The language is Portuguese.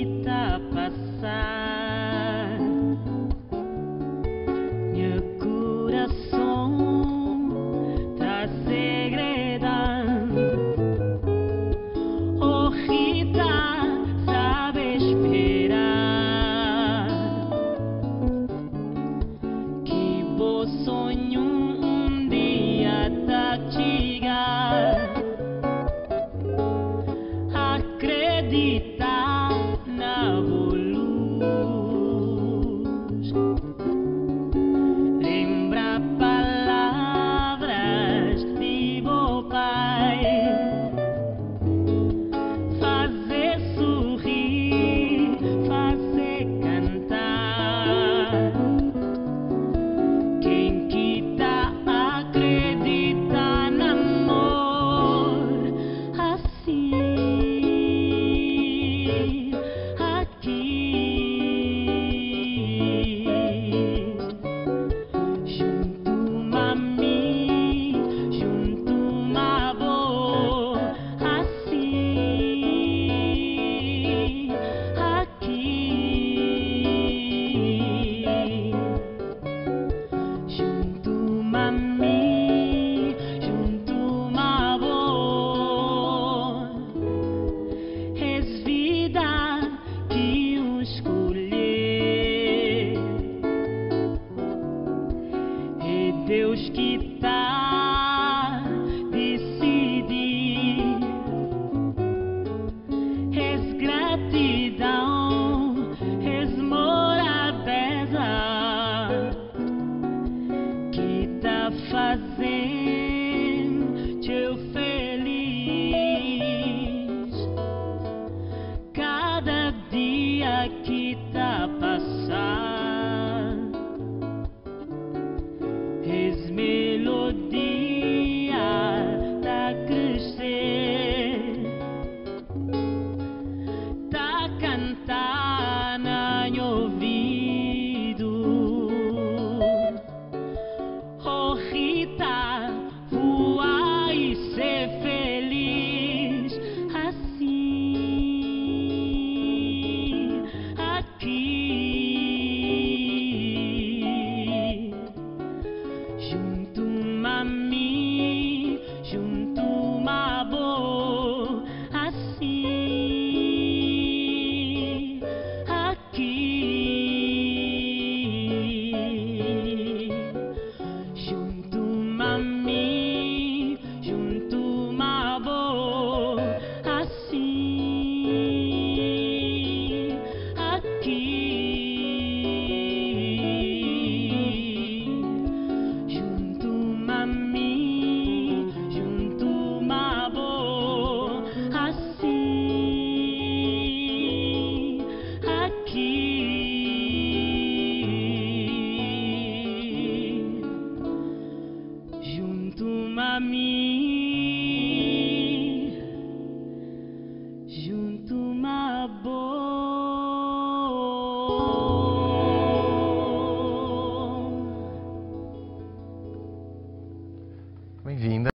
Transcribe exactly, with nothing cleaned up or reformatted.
que tá a passar. Meu coração tá segredando. Oh Rita, sabe esperar. Que bom sonho um dia tá chegar. Acreditar na boa luz. Lembra palavras de bom pai. Fazer sorrir, fazer cantar. Quem que tá acreditar no amor assim? Deus que tá decidir. És gratidão, és morabeza que tá fazendo eu feliz. Cada dia que tá a passar.